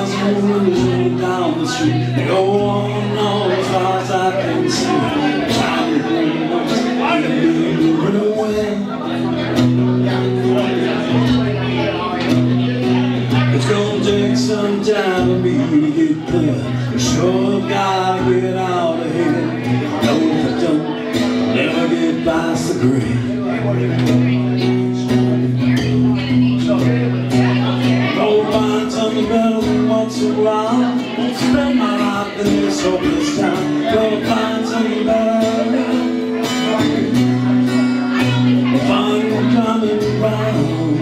cars moving down the street. They go on as far as I can see. Time moving away. It's gonna take some time for me to get there. Sure gotta get out of here. No, if I don't, never get past the grave. Go find something better than what's around. Won't spend my life in this hopeless town. Go find something better. Find one coming around.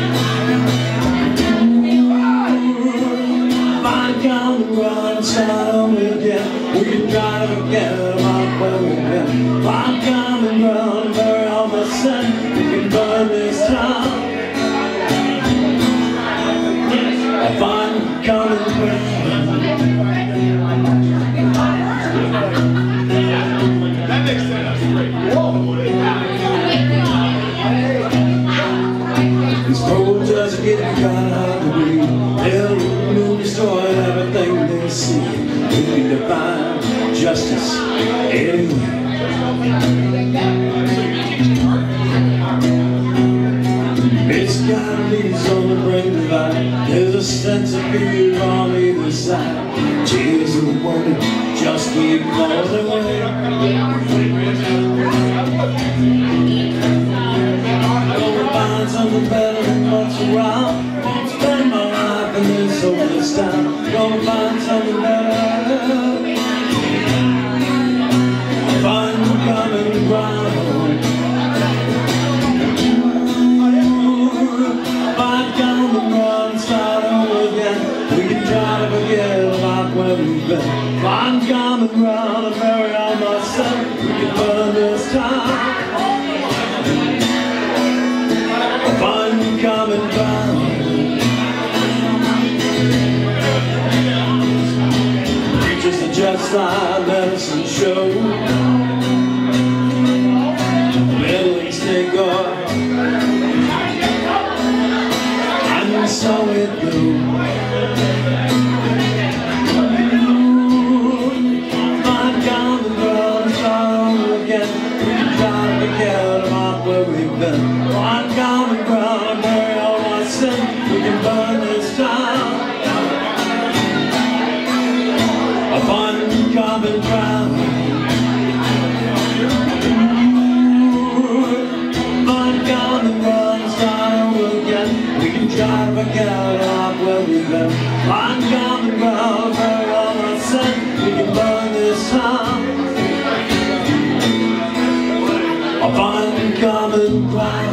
Find coming around, start over again. We can try to forget about where we've been. Find coming around, bury all my sin. We can burn this town. Find coming around. That makes sense. That's great. These protesters are getting kind of hard to read. Elbo Room destroying everything they see. We need to find justice anyway. It's gotta be on the brink of light. There's a sense of fear on either side. Tears of warning just keep falling away. Gonna find something better than what's around. Won't spend my life in this hopeless town. Gonna find something better. Find common ground. Find common ground, start over again. We can try to forget about where we've been. Find common ground and bury all my sin. We can burn this town. Find common ground. Preachers are just like medicine show. Middle East they go. So it goes. Find common ground, start over again. We can try to forget about where we've been. Find common ground, bury all my sin. We can burn this town. Find common ground. Find common ground, start over again. We can try to forget about where we've been. Find common ground, bury all my sin. We can burn this town. Find common ground.